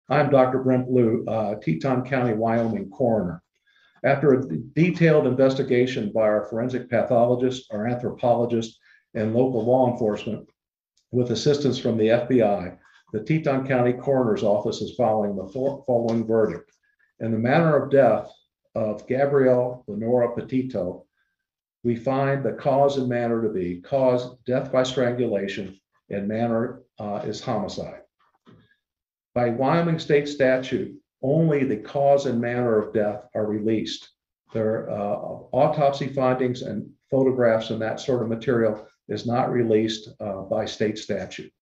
I'm Dr. Brent Blue, Teton County, Wyoming coroner. After a detailed investigation by our forensic pathologist, our anthropologist, and local law enforcement, with assistance from the FBI, the Teton County Coroner's Office is following the following verdict. In the manner of death of Gabrielle Lenora Petito, we find the cause and manner to be death by strangulation, and manner is homicide. By Wyoming state statute, only the cause and manner of death are released. Their autopsy findings and photographs and that sort of material is not released by state statute.